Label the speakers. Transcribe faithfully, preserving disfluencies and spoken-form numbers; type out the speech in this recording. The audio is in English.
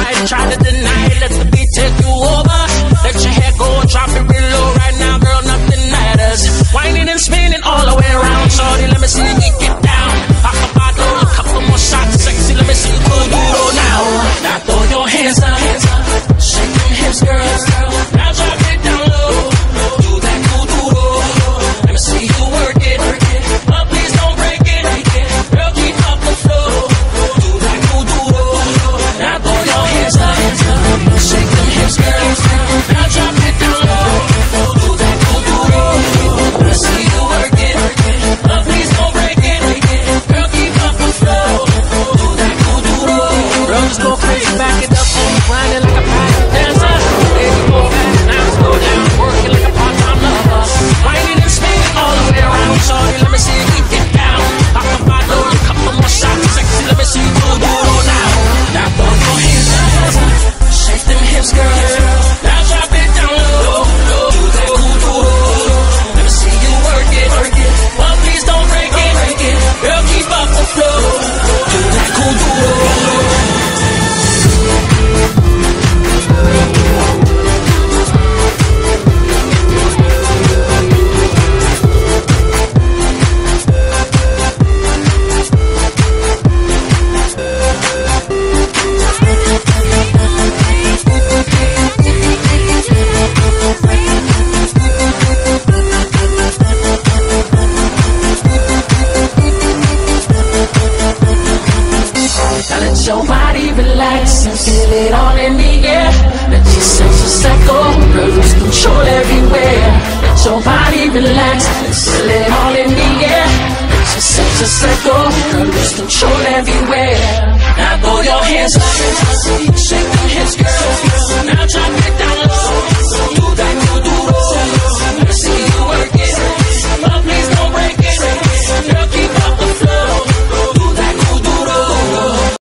Speaker 1: tonight. Try to deny it, let the beat take you over. Let your hair go, drop it real low right now, girl, nothing matters. Whining and spinning all the way around, shorty, let me see you get down. Pop a bottle, a couple more shots, sexy, let me see you go do it now. Now throw your hands up, shake them hips, girl. Now drop it down low, do that cool doodle. Let me see you work it, but please don't break it. Girl, keep up the flow, do that cool doodle. Now throw your hands up, shake them hips, girl. Now drop it down low, do that cool doodle. Let me see you work it, but please don't break it. Girl, keep up the flow, do that cool doodle. Girl, just go crazy, back it up, grinding like a pirate dancer. Baby, go back, now let's go down, working like a part-time lover. Whining and spinning all the way around, shorty, let me see you get down. Pop a bottle, a couple more shots, sexy, let me see you go do it now. Now throw your hands up, shake them hips, girl. Now drop it down low, do that cool doodle. Let me see you work it, well please don't break it. Girl, keep up the flow, do that cool doodle. Now let your body relax and feel it all in the air. Let your senses echo, girl, lose control everywhere. Let your body relax and feel it all in the air. Let your senses echo, girl, lose control everywhere. Now throw your hands up.